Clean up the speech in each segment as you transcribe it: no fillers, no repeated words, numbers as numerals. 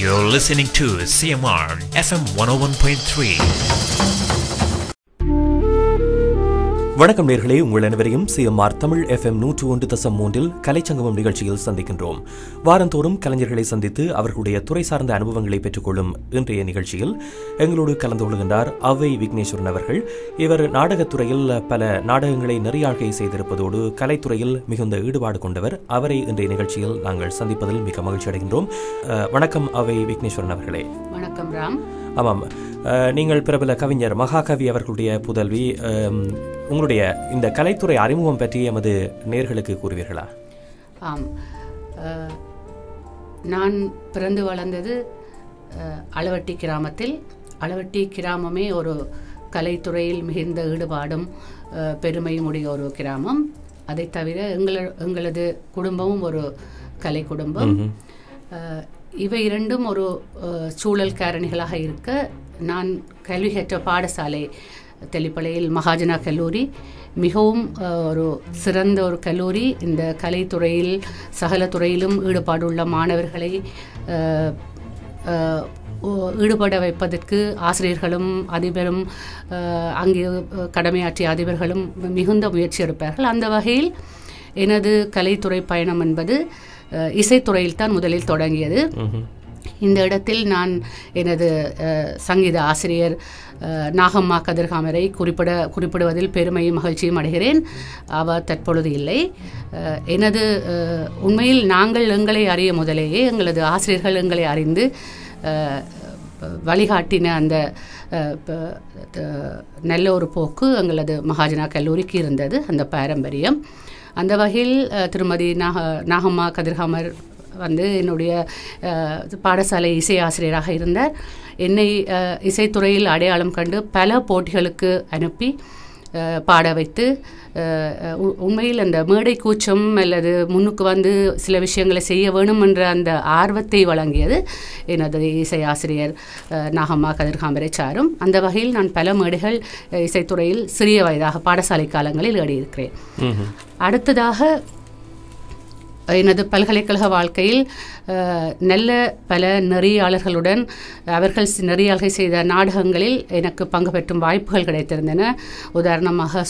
You're listening to CMR FM 101.3. வணக்கம் நேயர்களே, உங்கள் அனைவரையும் CMR தமிழ் FM 101.3 கலைச்சங்கமம் நிகழ்ச்சியில் சந்திக்கின்றோம். வாரந்தோறும் கலைஞர்களை சந்தித்து அவர்களுடைய துறை சார்ந்த அனுபவங்களை பெற்றுக்கொள்ளும் இன்றைய நிகழ்ச்சியில் எங்களோடு கலந்து கொள்கின்றார் அவை விக்னேஸ்வரன் அவர்கள். இவர் நாடகத்துறையில் பல நாடகங்களை நெறியாழ்கை செய்திருப்பதோடு கலைத்துறையில் மிகுந்த ஈடுபாடு கொண்டவர். அவரை இன்றைய நிகழ்ச்சியில் நாங்கள் சந்திப்பதில் மிக மகிழ்ச்சி அடைகின்றோம். வணக்கம் அவை விக்னேஸ்வரன் அவர்களே. வணக்கம் ராம். ஆமாம், நீங்கள் பிரபல கவிஞர் மகாகவி அவர்களுடைய புதல்வி. உங்களுடைய இந்த கலைத்துறை அறிமுகம் பற்றி எமது நேயர்களுக்கு கூறுவீர்களா? ஆம், நான் பிறந்து வளர்ந்தது அளவட்டி கிராமத்தில். அளவட்டி கிராமமே ஒரு கலைத்துறையில் மிகுந்த ஈடுபாடும் பெருமையும் உடைய ஒரு கிராமம். அதை தவிர எங்களது குடும்பமும் ஒரு கலை குடும்பம். இவை இரண்டும் ஒரு சூழல் காரணிகளாக இருக்க, நான் கல்வி கற்ற பாடசாலை தெளிப்பளையில் மகாஜனா கல்லூரி மிகவும் ஒரு சிறந்த ஒரு கல்லூரி. இந்த கலைத்துறையில் சகல துறையிலும் ஈடுபாடுள்ள மாணவர்களை ஈடுபட வைப்பதற்கு ஆசிரியர்களும் அதிபரும் அங்கே கடமையாற்றிய அதிபர்களும் மிகுந்த முயற்சி எடுப்பார்கள். அந்த வகையில் எனது கலைத்துறை பயணம் என்பது இசைத்துறையில் தான் முதலில் தொடங்கியது. இந்த இடத்தில் நான் எனது சங்கீத ஆசிரியர் நாகம்மா கதிர்காமரை குறிப்பிடுவதில் பெருமையும் மகிழ்ச்சியும் அடைகிறேன். அவர் தற்பொழுது இல்லை. எனது உண்மையில் நாங்கள் எங்களை அறிய முதலேயே எங்களது ஆசிரியர்கள் எங்களை அறிந்து வழிகாட்டின அந்த நல்ல ஒரு போக்கு எங்களது மகாஜனா கல்லூரிக்கு இருந்தது, அந்த பாரம்பரியம். அந்த வகையில் திருமதி நாகம்மா கதிர்காமர் என்னுடைய பாடசாலை இசை ஆசிரியராக இருந்தார். என்னை இசைத்துறையில் அடையாளம் கண்டு பல போட்டிகளுக்கு அனுப்பி பாட வைத்து, உண்மையில் அந்த மேடை கூச்சம் அல்லது முன்னுக்கு சில விஷயங்களை செய்ய வேணும் என்ற அந்த ஆர்வத்தை வழங்கியது எனது இசை ஆசிரியர் நாகம்மா கதிர்காமரை சாரும். அந்த வகையில் நான் பல மேடைகள் இசைத்துறையில் சிறிய வயதாக பாடசாலை காலங்களில் ஏறியிருக்கிறேன். அடுத்ததாக எனது பல்கலைக்கழக வாழ்க்கையில் நல்ல பல நெறியாளர்களுடன் அவர்கள் நெறியாள்கை செய்த நாடகங்களில் எனக்கு பங்கு பெற்றும் வாய்ப்புகள் கிடைத்திருந்தன. உதாரணமாக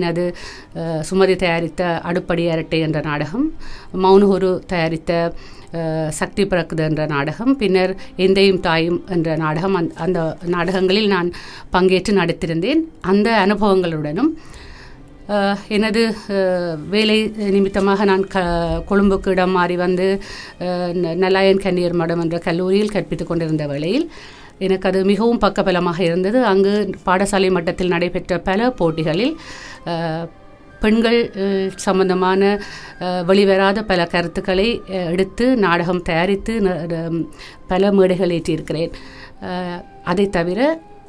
சுமதி தயாரித்த அடுப்படி அரட்டை என்ற நாடகம், மௌனகுரு தயாரித்த சக்தி பிறக்குது என்ற நாடகம், பின்னர் எந்தையும் தாயும் என்ற நாடகம். அந்த நாடகங்களில் நான் பங்கேற்று நடித்திருந்தேன். அந்த அனுபவங்களுடனும் எனது வேலை நிமித்தமாக நான் கொழும்புக்கு இடம் மாறி நல்லாயன் கன்னியர் மடம் என்ற கல்லூரியில் கற்பித்து கொண்டிருந்த வேளையில் எனக்கு அது மிகவும் பக்கபலமாக இருந்தது. அங்கு பாடசாலை மட்டத்தில் நடைபெற்ற பல போட்டிகளில் பெண்கள் சம்பந்தமான வெளிவராத பல கருத்துக்களை எடுத்து நாடகம் தயாரித்து பல மேடைகள் ஏற்றியிருக்கிறேன். அதை தவிர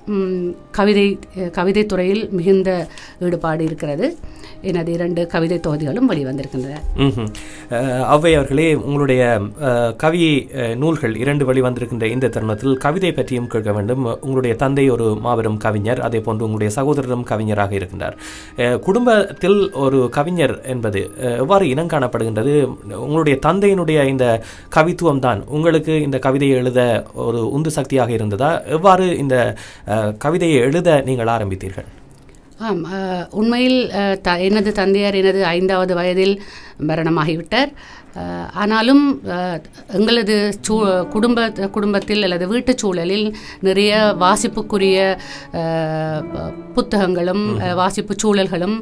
கவிதை துறையில் மிகுந்த ஈடுபாடு இருக்கிறது. எனது 2 கவிதை தொகுதிகளும் வெளிவந்திருக்கின்றன. அவ்வை அவர்களே, உங்களுடைய கவி நூல்கள் 2 வெளிவந்திருக்கின்ற இந்த தருணத்தில் கவிதை பற்றியும் கேட்க வேண்டும். உங்களுடைய தந்தை ஒரு மாபெரும் கவிஞர், அதே போன்று உங்களுடைய சகோதரரும் கவிஞராக இருக்கின்றார். குடும்பத்தில் ஒரு கவிஞர் என்பது எவ்வாறு இனம் காணப்படுகின்றது? உங்களுடைய தந்தையினுடைய இந்த கவித்துவம் தான் உங்களுக்கு இந்த கவிதையை எழுத ஒரு உந்து சக்தியாக இருந்ததா? எவ்வாறு இந்த கவிதையை எழுத நீங்கள் ஆரம்பித்தீர்கள்? ஆம், உண்மையில் எனது தந்தையார் எனது 5வது வயதில் மரணமாகிவிட்டார். ஆனாலும் எங்களது குடும்பத்தில் அல்லது வீட்டு சூழலில் நிறைய வாசிப்புக்குரிய புத்தகங்களும் வாசிப்பு சூழல்களும்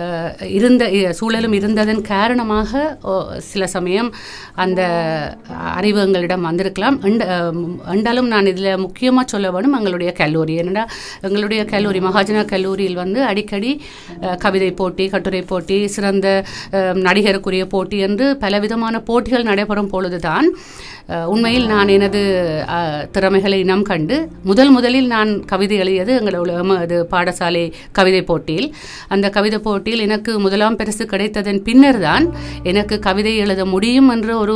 இருந்ததன் காரணமாக சில சமயம் அந்த அறிவு எங்களிடம் வந்திருக்கலாம். என்றாலும் நான் இதில் முக்கியமாக சொல்ல வேணும் எங்களுடைய கல்லூரி. என்னடா, எங்களுடைய கல்லூரி மகாஜனா கல்லூரியில் அடிக்கடி கவிதை போட்டி, கட்டுரை போட்டி, சிறந்த நடிகருக்குரிய போட்டி என்று பலவிதமான போட்டிகள் நடைபெறும் பொழுதுதான் உண்மையில் நான் எனது திறமைகளை இனம் கண்டு முதலில் நான் கவிதை எழுதியது எங்களோட பாடசாலை கவிதை போட்டியில். அந்த கவிதை போட்டியில் எனக்கு 1ஆம் பரிசு கிடைத்ததன் பின்னர் தான் எனக்கு கவிதை எழுத முடியும் என்ற ஒரு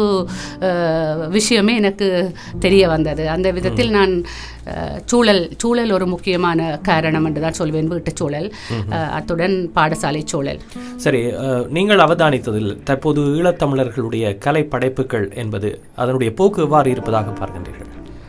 விஷயமே எனக்கு தெரிய வந்தது. அந்த விதத்தில் நான் சூழல் ஒரு முக்கியமான காரணம் என்று தான் சொல்வேன். வீட்டு சூழல், அத்துடன் பாடசாலை சூழல். சரி, நீங்கள் அவதானித்ததில் தற்போது ஈழத்தமிழர்களுடைய கலை படைப்புகள் என்பது அதனுடைய போக்கு எவ்வாறு இருப்பதாக பார்க்கின்றீர்கள்?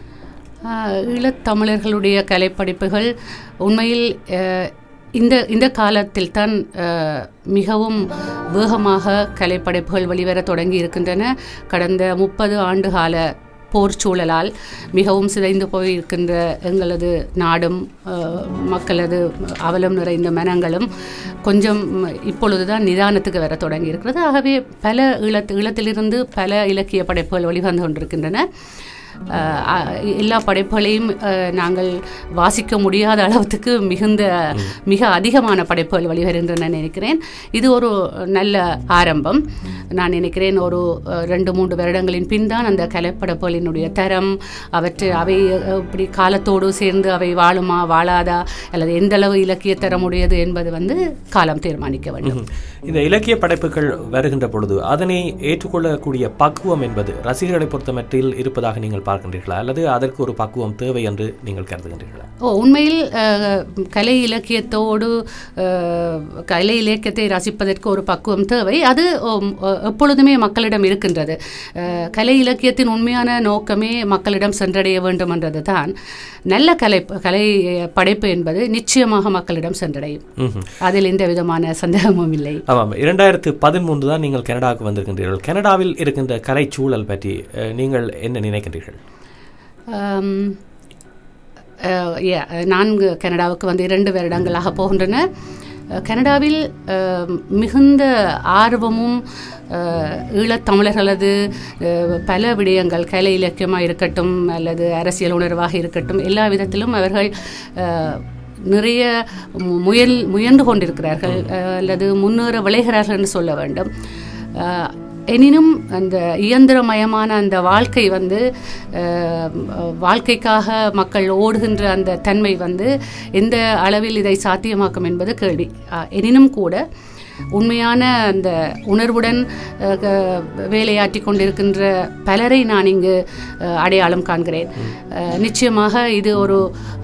ஈழத்தமிழர்களுடைய கலைப்படைப்புகள் உண்மையில் இந்த காலத்தில் தான் மிகவும் வேகமாக கலைப்படைப்புகள் வெளிவர தொடங்கி இருக்கின்றன. கடந்த 30 ஆண்டு கால போர் சூழலால் மிகவும் சிதைந்து போயிருக்கின்ற எங்களது நாடும் மக்களது அவலம் நிறைந்த மனங்களும் கொஞ்சம் இப்பொழுதுதான் நிதானத்துக்கு வர தொடங்கி இருக்கிறது. ஆகவே பல ஈழத்திலிருந்து பல இலக்கிய படைப்புகள் வெளிவந்து கொண்டிருக்கின்றன. எல்லா படைப்புகளையும் நாங்கள் வாசிக்க முடியாத அளவுக்கு மிக அதிகமான படைப்புகள் வெளிவருகின்றன நினைக்கிறேன். இது ஒரு நல்ல ஆரம்பம். நான் நினைக்கிறேன் ஒரு 2-3 வருடங்களின் பின் தான் அந்த கலைப்படைப்புகளினுடைய தரம், அவை இப்படி காலத்தோடு சேர்ந்து அவை வாழுமா வாழாதா அல்லது எந்த அளவு இலக்கிய தரமுடையது என்பது காலம் தீர்மானிக்க வேண்டும். இந்த இலக்கிய படைப்புகள் வருகின்ற பொழுது அதனை ஏற்றுக்கொள்ளக்கூடிய பக்குவம் என்பது ரசிகர்களை பொறுத்தமட்டில் இருப்பதாக நீங்கள் பார்க்கின்றீர்களா, அல்லது அதற்கு ஒரு பக்குவம் தேவை என்று நீங்கள் கருதுகின்றீர்களா? உண்மையில் கலை இலக்கியத்தோடு கலை இலக்கியத்தை ரசிப்பதற்கு ஒரு பக்குவம் தேவை. அது எப்பொழுதுமே மக்களிடம் இருக்கின்றது. கலை இலக்கியத்தின் உண்மையான நோக்கமே மக்களிடம் சென்றடைய வேண்டும் என்றது தான். நல்ல கலை படைப்பு என்பது நிச்சயமாக மக்களிடம் சென்றடையும். அதில் எந்த விதமான சந்தேகமும் இல்லை. ஆமாம், 2013 தான் நீங்கள் கனடாவுக்கு வந்திருக்கின்றீர்கள். கனடாவில் இருக்கின்ற கலை சூழல் பற்றி நீங்கள் என்ன நினைக்கின்றீர்கள்? நான் கனடாவுக்கு வந்து 2 வருடங்களாக போகின்றன. கனடாவில் மிகுந்த ஆர்வமும் ஈழத்தமிழர்களது பல விடயங்கள், கலை இலக்கியமாக இருக்கட்டும் அல்லது அரசியல் உணர்வாக இருக்கட்டும், எல்லா விதத்திலும் அவர்கள் நிறைய முயன்று கொண்டிருக்கிறார்கள் அல்லது முன்னேற விளைகிறார்கள் என்று சொல்ல வேண்டும். எனினும் அந்த இயந்திரமயமான அந்த வாழ்க்கை வாழ்க்கைக்காக மக்கள் ஓடுகின்ற அந்த தன்மை எந்த அளவில் இதை சாத்தியமாக்கும் என்பது கேள்வி. எனினும் கூட உண்மையான அந்த உணர்வுடன் வேலையாற்றி கொண்டிருக்கின்ற பலரை நான் இங்கு அடையாளம் காண்கிறேன். நிச்சயமாக இது ஒரு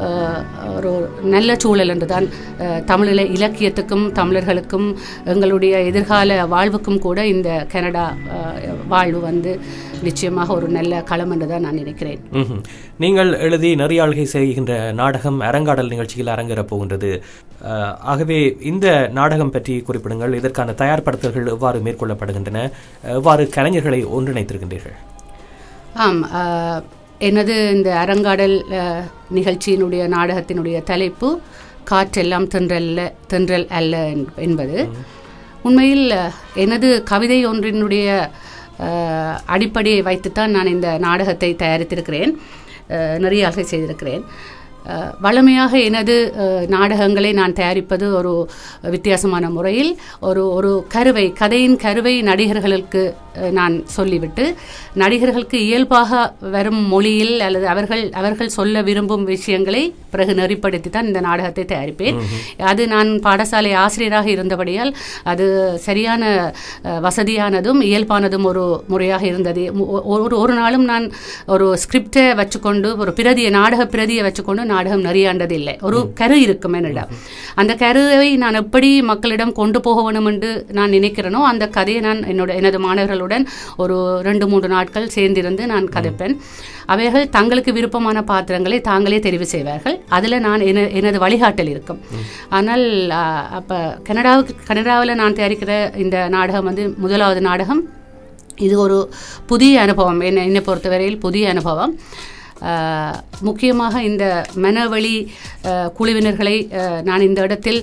நல்ல சூழல் என்றுதான் தமிழ் இலக்கியத்துக்கும் தமிழர்களுக்கும் எங்களுடைய எதிர்கால வாழ்வுக்கும் கூட இந்த கனடா வாழ்வு நிச்சயமாக ஒரு நல்ல களம் என்றுதான் நான் நினைக்கிறேன். நீங்கள் எழுதி நெறியாள்கை செய்கின்ற நாடகம் அரங்காடல் நிகழ்ச்சியில் அரங்கேறப் போகின்றது. ஆகவே இந்த நாடகம் பற்றி குறிப்பிடுங்கள். இதற்கான தயார்படுத்தல்கள் எவ்வாறு மேற்கொள்ளப்படுகின்றன? எவ்வாறு கலைஞர்களை ஒன்றிணைத்திருக்கின்றீர்கள்? ஆம், எனது இந்த அரங்காடல் நிகழ்ச்சியினுடைய நாடகத்தினுடைய தலைப்பு காற்றெல்லாம் தென்றல் அல்ல என்பது. உண்மையில் எனது கவிதை ஒன்றினுடைய அடிப்படையை வைத்துத்தான் நான் இந்த நாடகத்தை தயாரித்திருக்கிறேன், நெறியாள்கை செய்திருக்கிறேன். வழமையாக எனது நாடகங்களை நான் தயாரிப்பது ஒரு வித்தியாசமான முறையில் ஒரு கதையின் கருவை நடிகர்களுக்கு நான் சொல்லிவிட்டு நடிகர்களுக்கு இயல்பாக வரும் மொழியில் அல்லது அவர்கள் சொல்ல விரும்பும் விஷயங்களை பிறகு நெறிப்படுத்தி தான் இந்த நாடகத்தை தயாரிப்பேன். அது நான் பாடசாலை ஆசிரியராக இருந்தபடியால் அது சரியான வசதியானதும் இயல்பானதும் ஒரு முறையாக இருந்தது. ஒரு நாளும் நான் ஒரு ஸ்கிரிப்டை வச்சுக்கொண்டு ஒரு நாடக பிரதியை வச்சுக்கொண்டு நாடகம் நெறியாண்டது இல்லை. ஒரு கரு இருக்கும் என்னிடம். அந்த கருவை நான் எப்படி மக்களிடம் கொண்டு போக வேண்டும் என்று நான் நினைக்கிறேனோ அந்த கதையை நான் எனது மாணவர்களுடன் ஒரு 2-3 நாட்கள் சேர்ந்திருந்து நான் கதைப்பேன். அவைகள் தங்களுக்கு விருப்பமான பாத்திரங்களை தாங்களே தெரிவு செய்வார்கள். அதில் நான் எனது வழிகாட்டல் இருக்கும். ஆனால் அப்போ கனடாவில் நான் தயாரிக்கிற இந்த நாடகம் முதலாவது நாடகம். இது ஒரு புதிய அனுபவம், என்னை பொறுத்தவரையில் புதிய அனுபவம். முக்கியமாக இந்த மனவழி குழுவினர்களை நான் இந்த இடத்தில்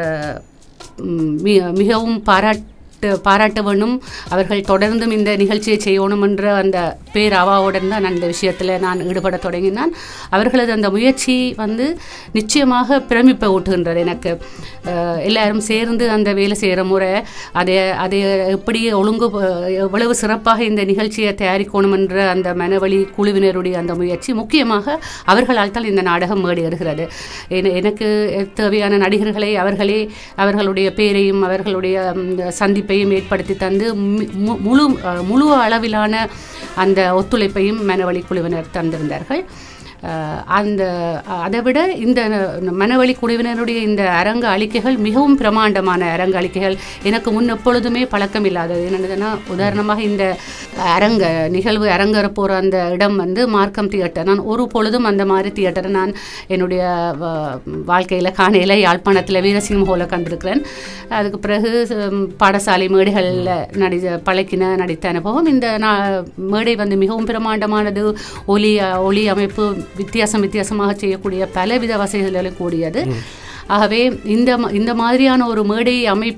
மிகவும் பாராட்ட வேண்டும். அவர்கள் தொடர்ந்தும் இந்த நிகழ்ச்சியை செய்யணும் என்ற அந்த பேராவாவுடன் தான் நான் இந்த விஷயத்தில் நான் ஈடுபட தொடங்கினான். அவர்களது அந்த முயற்சி நிச்சயமாக பிரமிப்பை ஊட்டுகின்றது எனக்கு. எல்லாரும் சேர்ந்து அந்த வேலை செய்கிற முறை, அதை எப்படி எவ்வளவு சிறப்பாக இந்த நிகழ்ச்சியை தயாரிக்கணும் என்ற அந்த மனவழி குழுவினருடைய அந்த முயற்சி, முக்கியமாக அவர்களால் தான் இந்த நாடகம் மேடேறுகிறது. எனக்கு தேவையான நடிகர்களை அவர்களுடைய பேரையும் அவர்களுடைய சந்திப்பையும் ஏற்படுத்தி தந்து முழு அளவிலான அந்த ஒத்துழைப்பையும் மனவழி குழுவினர் தந்திருந்தார்கள். அந்த அதை விட இந்த மனவழி குழுவினருடைய இந்த அரங்க அளிக்கைகள் மிகவும் பிரமாண்டமான அரங்க அளிக்கைகள் எனக்கு முன் எப்பொழுதுமே பழக்கம் இல்லாதது. என்னென்னா உதாரணமாக இந்த நிகழ்வு அரங்கேற போகிற அந்த இடம் வந்து மார்க்கம் தியேட்டர். நான் ஒரு பொழுதும் அந்த மாதிரி தியேட்டரை நான் என்னுடைய வாழ்க்கையில் காணையில் யாழ்ப்பாணத்தில் வீரசிங்கம் ஹோலில் கண்டிருக்கிறேன். அதுக்கு பிறகு பாடசாலை மேடைகளில் நடித்த அனுபவம். இந்த மேடை வந்து மிகவும் பிரமாண்டமானது. ஒலி அமைப்பு வித்தியாசமாக செய்யக்கூடிய பலவித வசதிகளும் கூடியது. ஆகவே இந்த மாதிரியான ஒரு மேடை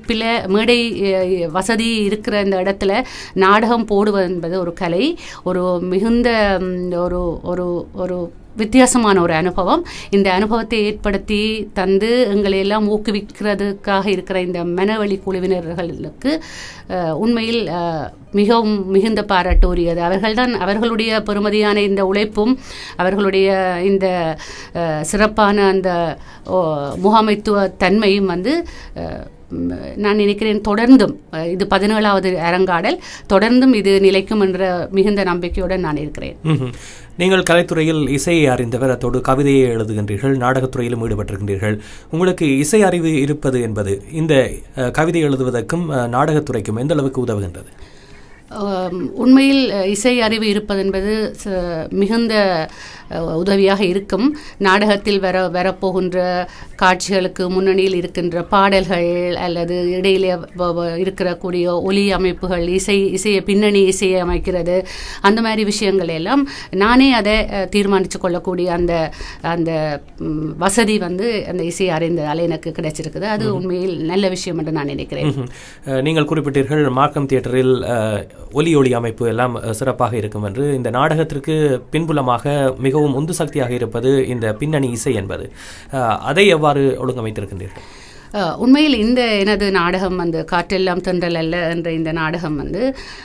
வசதி இருக்கிற இந்த இடத்துல நாடகம் போடுவது என்பது ஒரு கலை, ஒரு மிகுந்த ஒரு வித்தியாசமான ஒரு அனுபவம். இந்த அனுபவத்தை ஏற்படுத்தி தந்து எங்களை எல்லாம் ஊக்குவிக்கிறதுக்காக இருக்கிற இந்த மனவழி குழுவினர்களுக்கு உண்மையில் மிகவும் மிகுந்த பாராட்டு உரியது. அவர்களுடைய பெருமதியான இந்த உழைப்பும் அவர்களுடைய இந்த சிறப்பான அந்த முகாமைத்துவ தன்மையும் வந்து நான் நினைக்கிறேன் தொடர்ந்தும் இது 17வது அரங்காடல், தொடர்ந்தும் இது நிலைக்கும் என்ற மிகுந்த நம்பிக்கையுடன் நான் இருக்கிறேன். நீங்கள் கலைத்துறையில் இசையை அறிந்தவர், அத்தோடு கவிதையை எழுதுகின்றீர்கள், நாடகத்துறையிலும் ஈடுபட்டிருக்கின்றீர்கள். உங்களுக்கு இசை அறிவு இருப்பது என்பது இந்த கவிதை எழுதுவதற்கும் நாடகத்துறைக்கும் எந்த அளவுக்கு உதவுகின்றது? உண்மையில் இசை அறிவு இருப்பது என்பது மிகுந்த உதவியாக இருக்கும். நாடகத்தில் வரப்போகின்ற காட்சிகளுக்கு முன்னணியில் இருக்கின்ற பாடல்கள் அல்லது இடையிலே இருக்கக்கூடிய ஒலி அமைப்புகள், இசையை பின்னணி இசையை அமைக்கிறது, அந்த மாதிரி விஷயங்கள் எல்லாம் நானே அதை தீர்மானித்து கொள்ளக்கூடிய அந்த வசதி வந்து அந்த இசை அறிந்ததால் எனக்கு கிடைச்சிருக்குது. அது உண்மையில் நல்ல விஷயம் என்று நான் நினைக்கிறேன். நீங்கள் குறிப்பிட்டீர்கள் மார்க்கம் தியேட்டரில் ஒலி அமைப்பு எல்லாம் சிறப்பாக இருக்கும் என்று. இந்த நாடகத்திற்கு பின்புலமாக மிகவும் உந்து சக்தியாக இருப்பது இந்த பின்னணி இசை என்பது. அதை எவ்வாறு ஒழுங்கமைத்திருக்கின்றீர்கள்? உண்மையில் இந்த எனது நாடகம் வந்து காற்றெல்லாம் தென்றல் அல்ல என்ற இந்த நாடகம் வந்து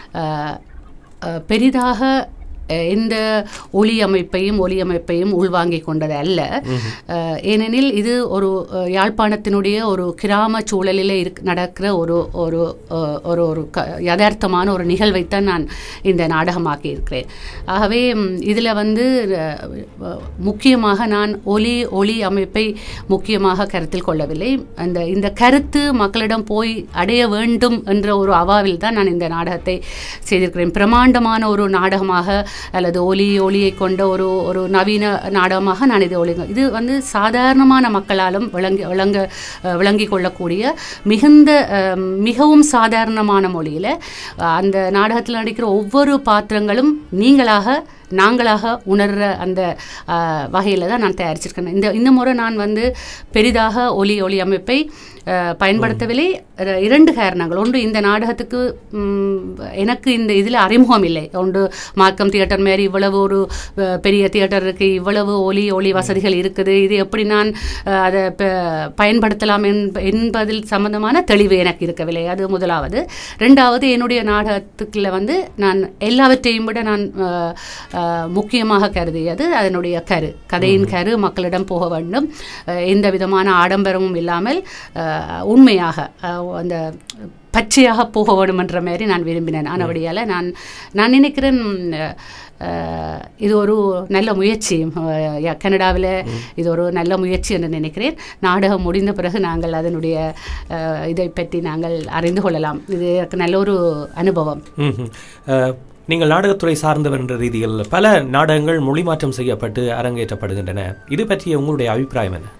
பெரிதாக எந்த ஒலி அமைப்பையும் உள்வாங்கிக் கொண்டது அல்ல. ஏனெனில் இது ஒரு யாழ்ப்பாணத்தினுடைய ஒரு கிராம சூழலில் நடக்கிற ஒரு யதார்த்தமான ஒரு நிகழ்வைத்தான் நான் இந்த நாடகமாக்கி இருக்கிறேன். ஆகவே இதில் வந்து முக்கியமாக நான் ஒலி அமைப்பை முக்கியமாக கருத்தில் கொள்ளவில்லை. இந்த கருத்து மக்களிடம் போய் அடைய வேண்டும் என்ற ஒரு அவாவில் தான் நான் இந்த நாடகத்தை செய்திருக்கிறேன். பிரமாண்டமான ஒரு நாடகமாக அல்லது ஒலியை கொண்ட ஒரு நவீன நாடகமாக நான் இது வந்து சாதாரணமான மக்களாலும் விளங்கி கொள்ளக்கூடிய மிகவும் சாதாரணமான மொழியில் அந்த நாடகத்தில் நடிக்கிற ஒவ்வொரு பாத்திரங்களும் நாங்களாக உணர்ற அந்த வகையில் தான் நான் தயாரிச்சிருக்கேன். இந்த முறை நான் வந்து பெரிதாக ஒலி அமைப்பை பயன்படுத்தவில்லை. 2 காரணங்கள். ஒன்று, இந்த நாடகத்துக்கு எனக்கு இந்த இதில் அறிமுகம் இல்லை. ஒன்று, மார்க்கம் தியேட்டர் மாரி இவ்வளவு ஒரு பெரிய தியேட்டர் இருக்குது, இவ்வளவு ஒலி வசதிகள் இருக்குது, இது எப்படி நான் அதை பயன்படுத்தலாம் என்பதில் சம்பந்தமான தெளிவு எனக்கு இருக்கவில்லை. அது முதலாவது. 2வது, என்னுடைய நாடகத்துக்குள்ள வந்து நான் எல்லாவற்றையும் விட நான் முக்கியமாக கருதியது அதனுடைய கதையின் மக்களிடம் போக வேண்டும். எந்த விதமான ஆடம்பரமும் இல்லாமல் உண்மையாக அந்த பச்சையாக போக வேண்டும் என்ற மாதிரி நான் விரும்பினேன். ஆனபடியால் நான் நினைக்கிறேன் இது ஒரு நல்ல முயற்சி. கனடாவில் இது ஒரு நல்ல முயற்சி என்று நினைக்கிறேன். நாடகம் முடிந்த பிறகு நாங்கள் அதனுடைய இதை பற்றி நாங்கள் அறிந்து கொள்ளலாம். இது நல்ல ஒரு அனுபவம். நீங்கள் நாடகத்துறை சார்ந்தவர் என்ற ரீதியில் பல நாடகங்கள் மொழி மாற்றம் செய்யப்பட்டு அரங்கேற்றப்படுகின்றன. இது பற்றிய உங்களுடைய அபிப்பிராயம் என்ன?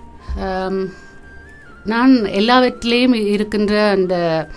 நான் எல்லாவற்றிலையும் இருக்கின்ற அந்த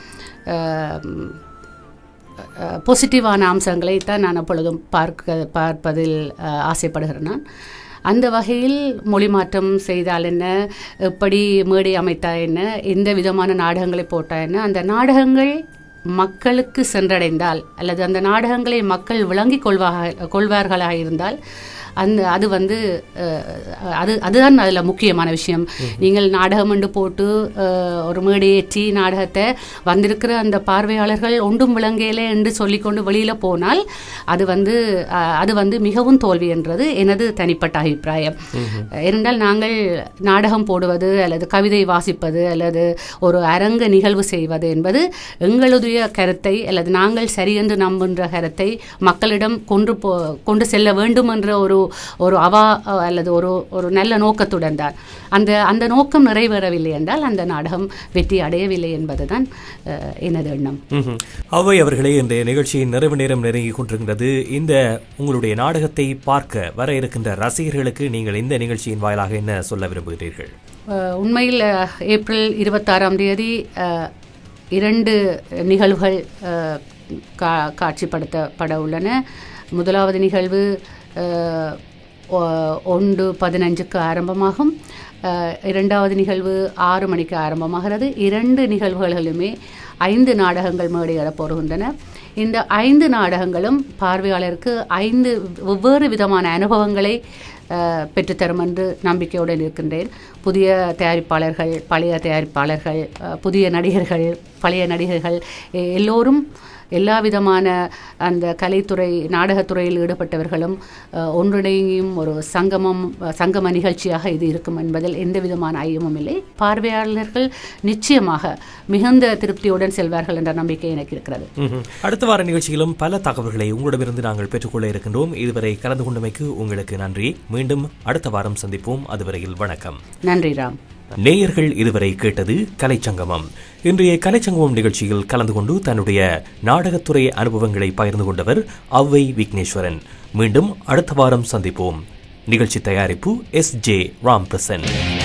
பாசிட்டிவான அம்சங்களை தான் நான் அப்பொழுதும் பார்ப்பதில் ஆசைப்படுகிறேன். நான் அந்த வகையில் மொழி மாற்றம் செய்தால் என்ன, எப்படி மேடை அமைத்தா என்ன, எந்த விதமான நாடகங்களை போட்டால் என்ன, அந்த நாடகங்கள் மக்களுக்கு சென்றடைந்தால் அல்லது அந்த நாடகங்களை மக்கள் விளங்கிக் கொள்வார்களாக இருந்தால் அது வந்து அதுதான் அதில் முக்கியமான விஷயம். நீங்கள் நாடகம் என்று போட்டு ஒரு மேடையேற்றி நாடகத்தை வந்திருக்கிற அந்த பார்வையாளர்கள் ஒன்றும் விளங்கலே என்று சொல்லிக்கொண்டு வெளியில் போனால் அது வந்து மிகவும் தோல்வி என்றது எனது தனிப்பட்ட அபிப்பிராயம். ஏனென்றால் நாங்கள் நாடகம் போடுவது அல்லது கவிதை வாசிப்பது அல்லது ஒரு அரங்க நிகழ்வு செய்வது என்பது எங்களுடைய கருத்தை அல்லது நாங்கள் சரியென்று நம்புகின்ற கருத்தை மக்களிடம் கொண்டு செல்ல வேண்டும் என்ற ஒரு ஒரு அவா அல்லது ஒரு நல்ல நோக்கத்துடன் தான். அந்த நோக்கம் நிறைவேறவில்லை என்றால் அந்த நாடகம் வெற்றி அடையவில்லை என்பதுதான் எனது எண்ணம். அவை அவர்களே, இந்த நிகழ்ச்சியின் நிறைவு நேரம் நெருங்கி கொண்டிருக்கிறது. இந்த உங்களுடைய நாடகத்தை பார்க்க வர இருக்கின்ற ரசிகர்களுக்கு நீங்கள் இந்த நிகழ்ச்சியின் வாயிலாக என்ன சொல்ல விரும்புகிறீர்கள்? உண்மையில் ஏப்ரல் 26ஆம் தேதி 2 நிகழ்வுகள் காட்சிப்படுத்தப்பட உள்ளன. முதலாவது நிகழ்வு 1:15 ஆரம்பமாகும். இரண்டாவது நிகழ்வு 6 மணிக்கு ஆரம்பமாகிறது. 2 நிகழ்வுகளிலுமே 5 நாடகங்கள் மேடையேறப் போகின்றன. இந்த 5 நாடகங்களும் பார்வையாளருக்கு 5 வெவ்வேறு விதமான அனுபவங்களை பெற்றுத்தரும் என்று நம்பிக்கையுடன் இருக்கின்றேன். புதிய தயாரிப்பாளர்கள், பழைய தயாரிப்பாளர்கள், புதிய நடிகர்கள், பழைய நடிகர்கள் எல்லோரும் எல்லா விதமான அந்த கலைத்துறை நாடகத்துறையில் ஈடுபட்டவர்களும் ஒன்றிணையும் ஒரு சங்கம நிகழ்ச்சியாக இது இருக்கும் என்பதில் எந்த விதமான ஐயமும் இல்லை. பார்வையாளர்கள் நிச்சயமாக மிகுந்த திருப்தியுடன் செல்வார்கள் என்ற நம்பிக்கை எனக்கு இருக்கிறது. அடுத்த வார நிகழ்ச்சியிலும் பல தகவல்களை உங்களிடமிருந்து நாங்கள் பெற்றுக்கொள்ள இருக்கின்றோம். இதுவரை கலந்து கொண்டமைக்கு உங்களுக்கு நன்றி. மீண்டும் அடுத்த வாரம் சந்திப்போம். அதுவரையில் வணக்கம். நன்றி ராம். நேயர்கள் இதுவரை கேட்டது கலைச்சங்கமம். இன்றைய கலைச்சங்கமம் நிகழ்ச்சியில் கலந்து கொண்டு தன்னுடைய நாடகத்துறை அனுபவங்களை பகிர்ந்து கொண்டவர் அவ்வை விக்னேஸ்வரன். மீண்டும் அடுத்த வாரம் சந்திப்போம். நிகழ்ச்சி தயாரிப்பு SJ ராம்பிரசன்.